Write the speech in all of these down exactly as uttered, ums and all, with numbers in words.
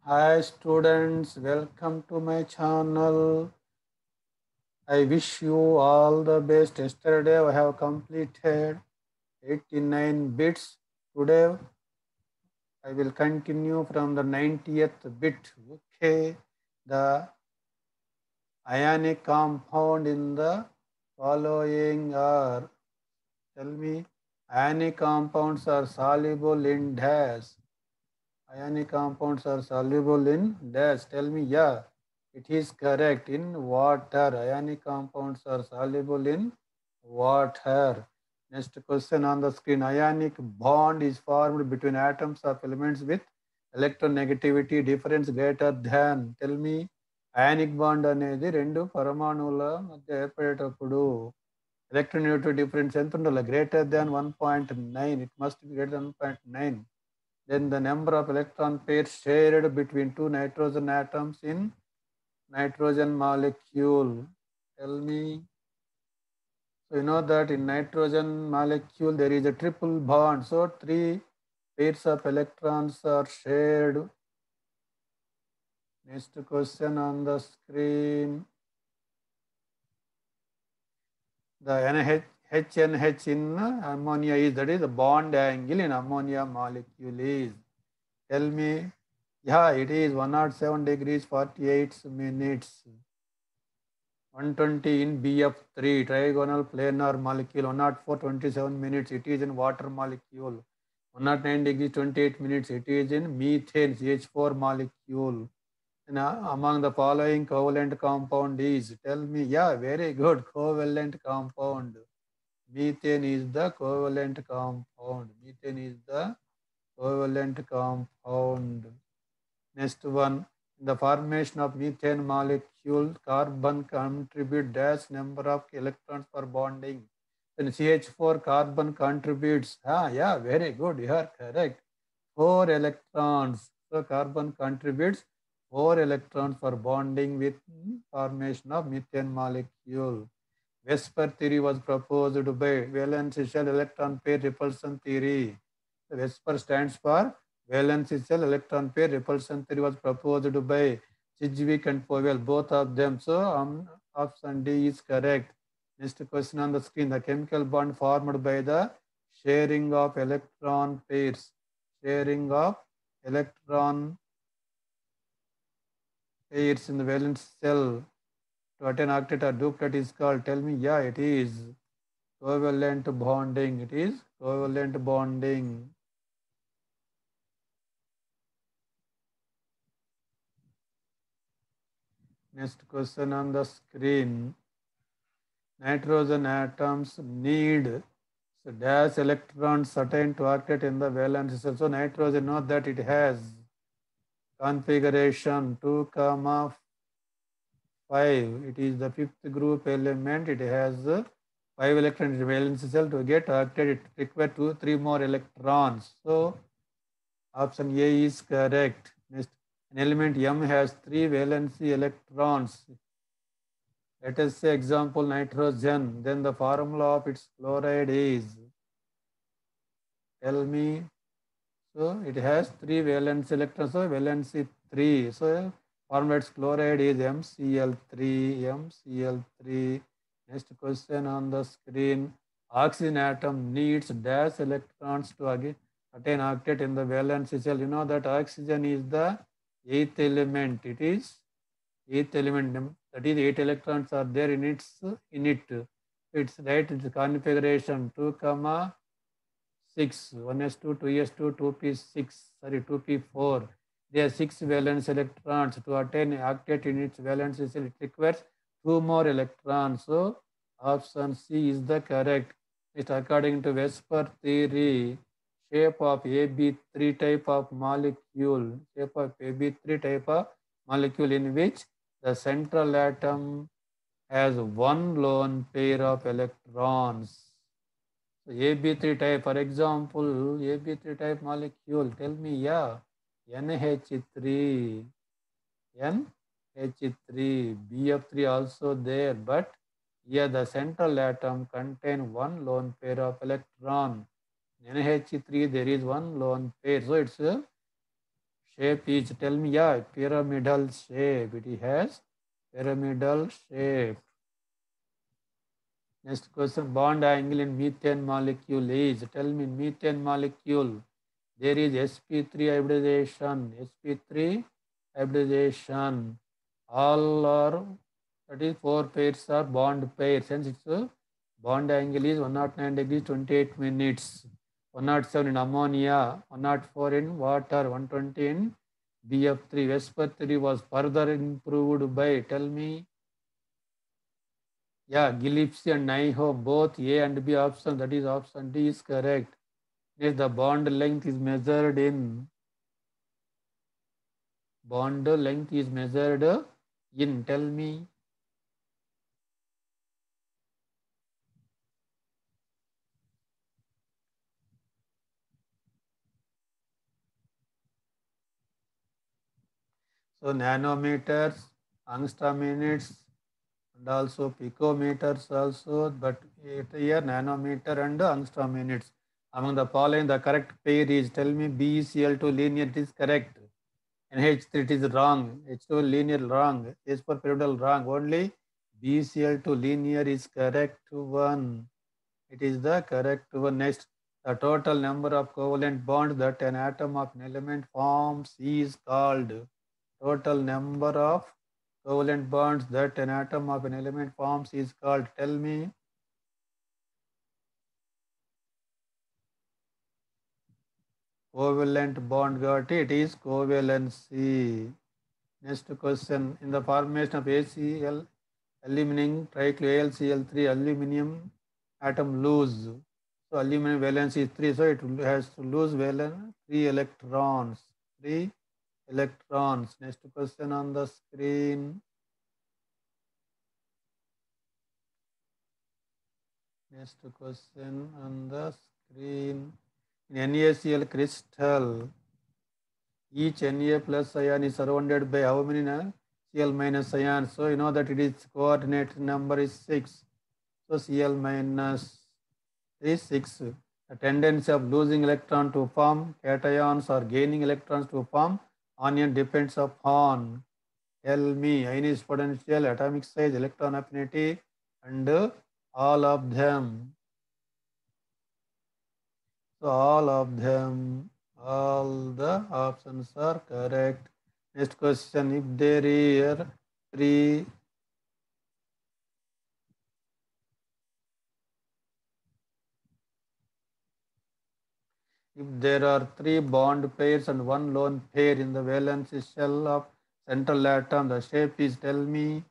Hi students, welcome to my channel. I wish you all the best. Yesterday I have completed eighty-nine bits. Today I will continue from the ninetieth bit. Okay, the ionic compound in the following are, tell me, ionic compounds are soluble in dash. Ionic compounds are soluble in dash. Tell me, yeah, it is correct. In water. Ionic compounds are soluble in water. Next question on the screen. Ionic bond is formed between atoms of elements with electronegativity difference greater than. Tell me, ionic bond అనేది రెండు పరమాణువుల మధ్య ఏర్పడేటప్పుడు electronegativity difference ఎంత ఉండాలి? Greater than one point nine. It must be greater than one point nine. Then the number of electron pairs shared between two nitrogen atoms in nitrogen molecule. Tell me. So you know that in nitrogen molecule there is a triple bond. So three pairs of electrons are shared. Next question on the screen. The N H, H N H in ammonia is, that is the bond angle in ammonia molecule is. Tell me. Yeah, it is one hundred seven degrees forty-eight minutes. one twenty in B F three, trigonal planar molecule, one oh four, twenty-seven minutes, it is in water molecule. one oh nine degrees, twenty-eight minutes, it is in methane, C H four molecule. And uh, among the following covalent compound is, tell me, yeah, very good, covalent compound. Methane is the covalent compound. Methane is the covalent compound. Next one, in the formation of methane molecule, carbon contribute dash number of electrons for bonding. Then C H four carbon contributes, ah, yeah, very good, you are correct, four electrons. So carbon contributes four electrons for bonding with formation of methane molecule. Vesper theory was proposed by valence shell electron pair repulsion theory. The Vesper stands for valence shell electron pair repulsion theory was proposed by Chidwick and Powell, both of them. So um, option D is correct. Next question on the screen. The chemical bond formed by the sharing of electron pairs. Sharing of electron pairs in the valence shell to attain octet or duplet is called. Tell me, yeah, it is covalent bonding. It is covalent bonding. Next question on the screen. Nitrogen atoms need so dash electrons certain to octet in the valence shell. So nitrogen, note that it has configuration two comma five. It is the fifth group element. It has five electrons in the valence shell. To get octet, it requires two, three more electrons. So option A is correct. Next, an element M has three valency electrons. Let us say example nitrogen. Then the formula of its chloride is, tell me. So it has three valence electrons, so valency three. So formula its chloride is M C L three, M C L three. Next question on the screen. Oxygen atom needs dash electrons to again attain octet in the valence shell. You know that oxygen is the eighth element. It is eighth element, that is eight electrons are there in its in it. It's right, it's configuration two comma six, one s two, two s two, two p six, sorry, two p four. There are six valence electrons. To attain octet in its valence shell, it requires two more electrons. So option C is the correct. It according to Vesper theory, shape of A B three type of molecule, shape of A B three type of molecule in which the central atom has one lone pair of electrons. So A B three type, for example, A B three type molecule, tell me, yeah, N H three, N H three, B F three also there, but here the central atom contain one lone pair of electron. In N H three there is one lone pair, so it's a shape is, tell me, yeah, pyramidal shape. It has pyramidal shape. Next question, bond angle in methane molecule is, tell me, methane molecule, there is S P three hybridization, S P three hybridization. All are, that is four pairs are bond pairs, hence its bond angle is one hundred nine degrees twenty-eight minutes. one hundred seven in ammonia, one hundred four in water, one hundred twenty in B F three. Vesper three was further improved by, tell me, yeah, Gillespie and Nyho, both A and B option, that is option D is correct. Yes, the bond length is measured in, bond length is measured in, tell me. So nanometers, angstrom minutes, and also picometers also, but here nanometer and angstrom units. Among the following, the correct pair is, tell me, B E C L two linear, it is correct. N H three, it is wrong. H two linear, wrong. H four pyramidal, wrong. Only B E C L two linear is correct one. It is the correct one. Next, the total number of covalent bonds that an atom of an element forms is called. Total number of covalent bonds that an atom of an element forms is called. Tell me. Covalent bond, got it, is covalency. Next question. In the formation of ACl, aluminum tricloAlCl three, aluminum atom lose. So aluminum valence is three, so it has to lose valence three electrons. Three electrons. Next question on the screen. Next question on the screen. In NaCl crystal, each Na plus ion is surrounded by how many Cl minus ions? So you know that it is coordinate number is six. So Cl minus is six. The tendency of losing electron to form cations or gaining electrons to form anion depends upon, tell me, ionized potential, atomic size, electron affinity, and all of them. So all of them, all the options are correct. Next question, if there are three if there are three bond pairs and one lone pair in the valence shell of central atom, the shape is, tell me,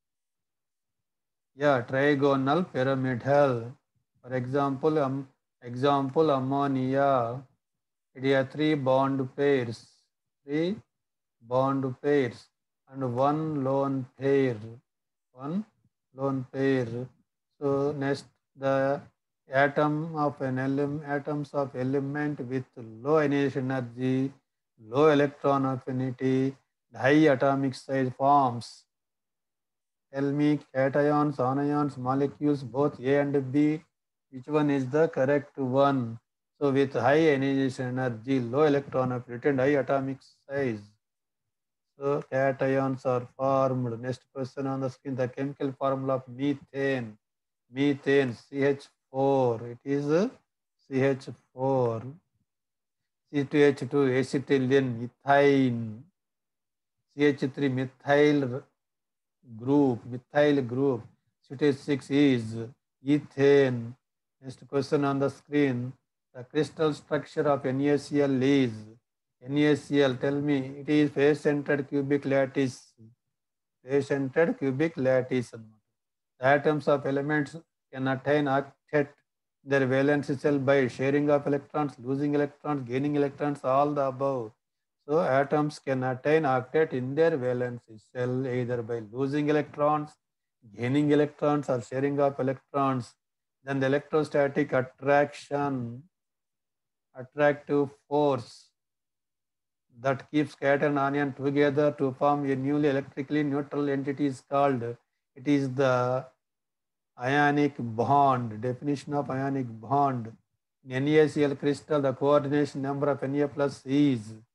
yeah, trigonal pyramidal. For example, um, example ammonia, it has three bond pairs, three bond pairs and one lone pair, one lone pair. So next, the atom of an element, atoms of element with low ionization energy, low electron affinity, high atomic size forms. Tell me, cations, anions, molecules, both A and B, which one is the correct one? So with high ionization energy, low electron affinity and high atomic size. So cations are formed. Next question on the screen, the chemical formula of methane. Methane, C H four. It is C H four. C two H two, acetylene, ethine. C H three, methyl group, methyl group. C T six is ethane. Next question on the screen. The crystal structure of NaCl is, NaCl, tell me, it is face-centered cubic lattice. Face-centered cubic lattice. The atoms of elements can attain octet their valence shell by sharing of electrons, losing electrons, gaining electrons, all the above. So atoms can attain octet in their valence shell either by losing electrons, gaining electrons, or sharing of electrons. Then the electrostatic attraction, attractive force that keeps cation and anion together to form a newly electrically neutral entity is called, it is the ionic bond. Definition of ionic bond. In NaCl crystal, the coordination number of Na plus is,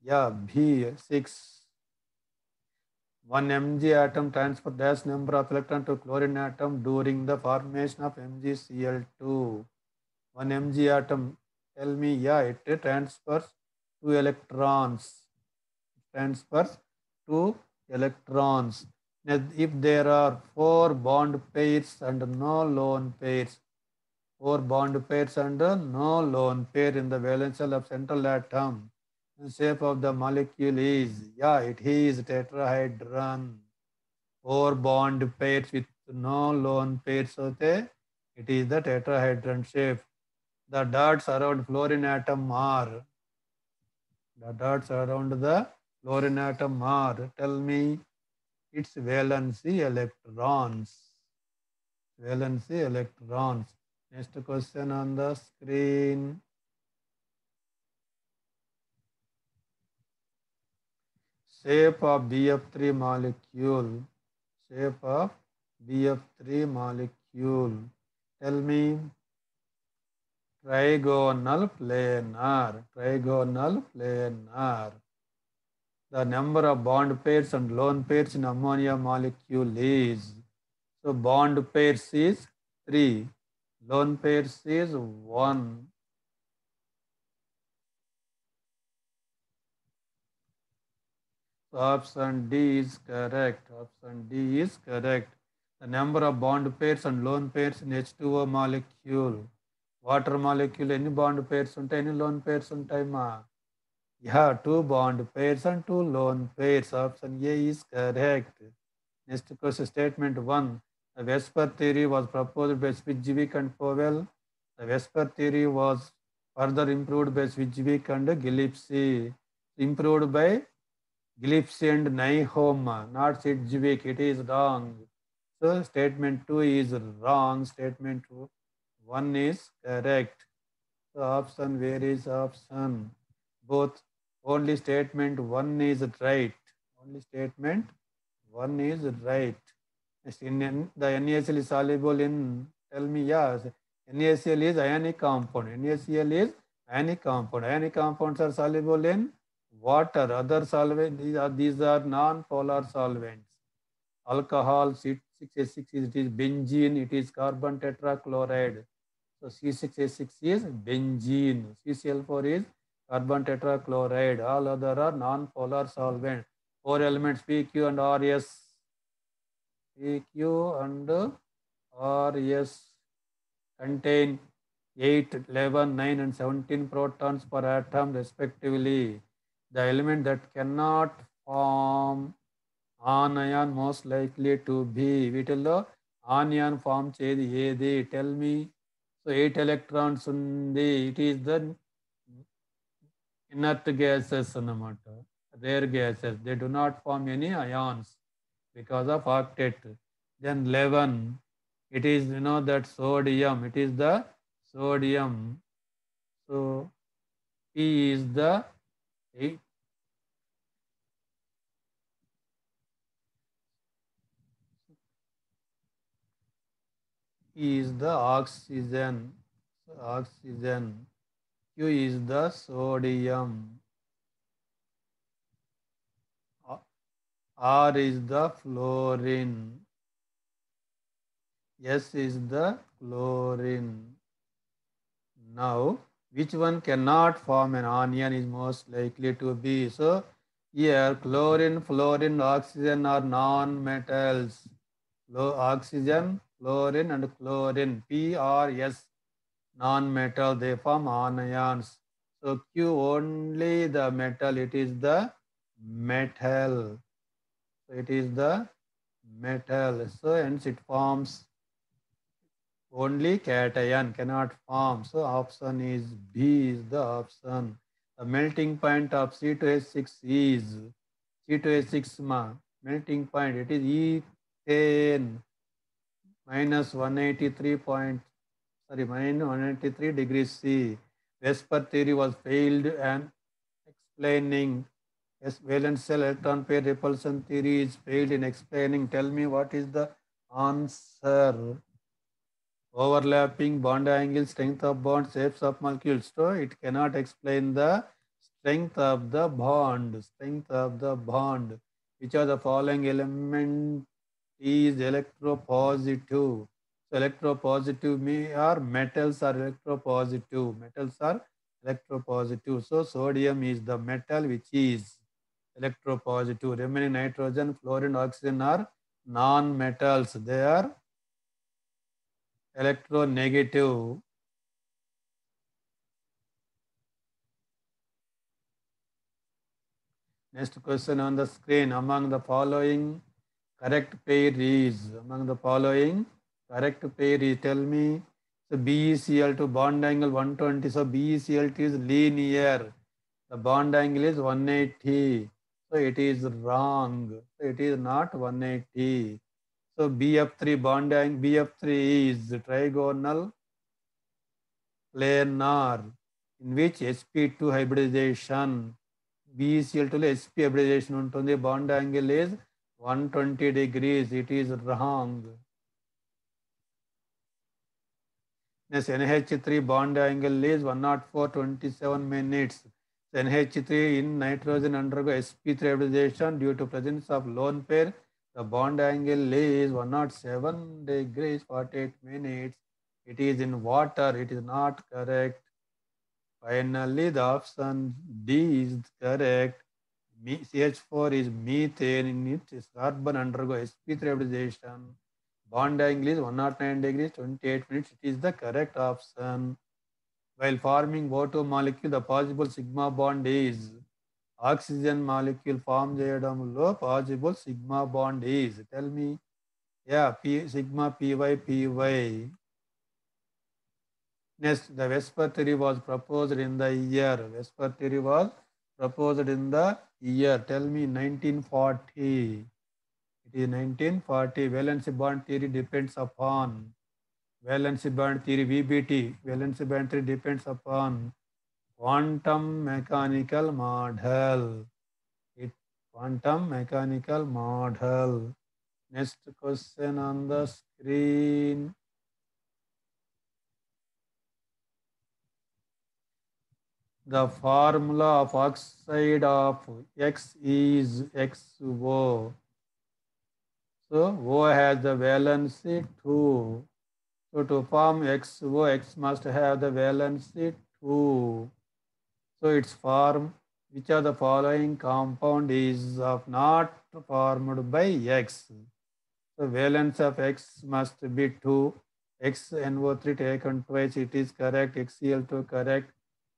Yeah, B six. one mg atom transfer dash number of electron to chlorine atom during the formation of MgCl2. one mg atom, tell me, yeah, it transfers two electrons. Transfers two electrons. If there are four bond pairs and no lone pairs, four bond pairs and no lone pair in the valence shell of central atom, the shape of the molecule is, yeah, it is tetrahedron. Four bond pairs with no lone pairs hote, it is the tetrahedron shape. The dots around fluorine atom are, the dots around the fluorine atom are, tell me, its valency electrons. Valency electrons. Next question on the screen. Shape of B F three molecule. Shape of B F three molecule. Tell me, trigonal planar. Trigonal planar. The number of bond pairs and lone pairs in ammonia molecule is, so bond pairs is three, lone pairs is one. So option D is correct. Option D is correct. The number of bond pairs and lone pairs in H two O molecule. Water molecule, any bond pairs untai, any lone pairs untai ma? Yeah, two bond pairs and two lone pairs. Option A is correct. Next question, statement one. The Vesper theory was proposed by Swidgevik and Powell. The Vesper theory was further improved by Swidgevik and Gillespie. Improved by Gillespie and Nyholm, not Sidgwick. It is wrong. So statement two is wrong. Statement one is correct. So option, where is option? Both. Only statement one is right. Only statement one is right. Next, in N- the NaCl is soluble in, tell me, yes. NaCl is ionic compound. NaCl is ionic compound. Ionic compounds are soluble in water. Other solvents, these are, these are non-polar solvents. Alcohol, C six H six, it is benzene, it is carbon tetrachloride. So C six H six is benzene. C C L four is carbon tetrachloride. All other are non-polar solvents. Four elements P, Q and R S. P, Q and R S contain eight, eleven, nine and seventeen protons per atom respectively. The element that cannot form anion most likely to be, వీటిల్లో anion form చేది ఏది, tell me. So eight electrons ఉంది, it is the inert gases అన్నమాట, rare gases. They do not form any ions because of octet. Then eleven, it is, you know, that sodium, it is the sodium. So P is the eight, E is the oxygen. So oxygen. Q is the sodium. R is the fluorine. S is the chlorine. Now, which one cannot form an anion is most likely to be? So, here chlorine, fluorine, oxygen are non-metals. Oxygen, fluorine and chlorine, P or S, non-metal, they form anions. So, Q only the metal, it is the metal. So, it is the metal. So, hence it forms only cation, cannot form. So option is B is the option. The melting point of C two H six is, C two H six ma, melting point, it is ethane, minus one eighty-three point, sorry, minus one eighty-three degrees C. Vesper theory was failed and explaining. Yes, valence shell electron pair repulsion theory is failed in explaining. Tell me what is the answer. Overlapping bond angle, strength of bond, shapes of molecules. So it cannot explain the Strength of the bond. Strength of the bond. Which of the following element is electropositive? So electropositive me are metals are electropositive. Metals are electropositive. So sodium is the metal which is electropositive. Remaining nitrogen, fluorine, oxygen are non-metals. They are electronegative. Next question on the screen. Among the following correct pair is, among the following correct pair is, tell me. So B E C L to bond angle one twenty. So B E C L is linear. The bond angle is one eighty. So it is wrong. So it is not one eighty. So B F three bond angle, B F three is trigonal planar, in which S P two hybridization, B E C L two లో S P hybridization ఉంటుంది. Bond angle is one twenty degrees. It is wrong. Next, N H three bond angle is one oh four point two seven minutes. So N H three in nitrogen undergo S P three hybridization due to presence of lone pair. The bond angle is one oh seven degrees forty-eight minutes. It is in water. It is not correct. Finally, the option D is correct. C H four is methane. In its carbon undergo S P three hybridization. Bond angle is one oh nine degrees twenty-eight minutes. It is the correct option. While forming O two molecule, the possible sigma bond is oxygen molecule form చేయడంలో possible sigma bond is. Tell me. Yeah, P, sigma Py Py. Next, the Vesper theory was proposed in the year. Vesper theory was proposed in the year. Tell me, nineteen forty. It is nineteen forty. Valency bond theory depends upon. Valency band theory, V B T. Valency band theory depends upon quantum mechanical model. It quantum mechanical model. Next question on the screen. The formula of oxide of X is X O. So O has the valency two. So to form X O, X must have the valency two. So its form, which of the following compound is of not formed by X? So valence of X must be two. X N O three taken twice, it is correct. X C L two correct.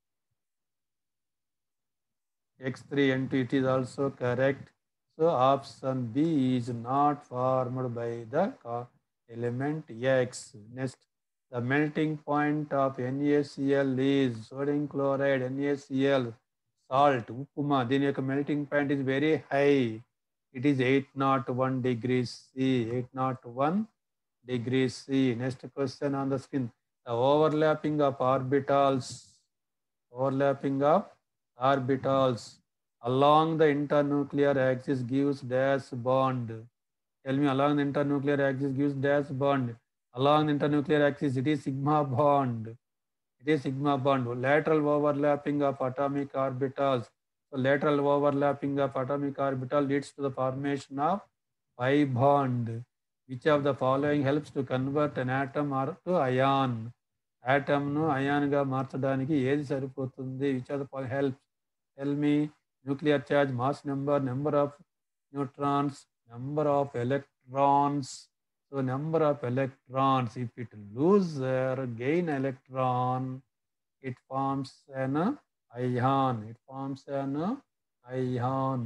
X three N two, it is also correct. So option B is not formed by the element X. Next, the melting point of NaCl is sodium chloride, NaCl, salt, Uppuma. Then your melting point is very high. It is eight hundred one degrees C. eight hundred one degrees C. Next question on the screen. The overlapping of orbitals. Overlapping of orbitals along the internuclear axis gives dash bond. Tell me, along the internuclear axis gives dash bond. Along the internuclear axis, it is sigma bond. It is sigma bond. Lateral overlapping of atomic orbitals. So lateral overlapping of atomic orbital leads to the formation of pi bond. Which of the following helps to convert an atom or to ion? Atomను అయాన్గా మార్చడానికి ఏది సరిపోతుంది? Which of the helps? Tell me. Nuclear charge, mass number, number of neutrons, number of electrons. So number of electrons, if it lose or gain electron, it forms an ion. It forms an ion.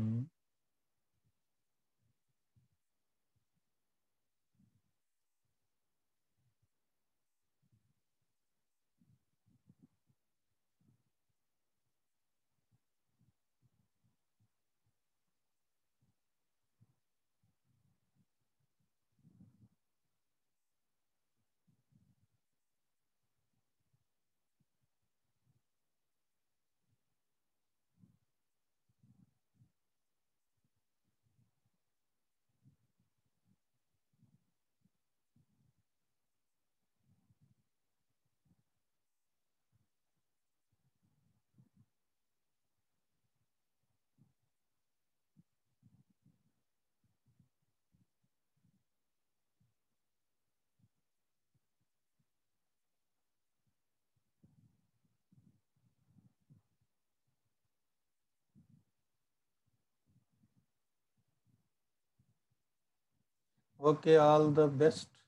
Okay, all the best.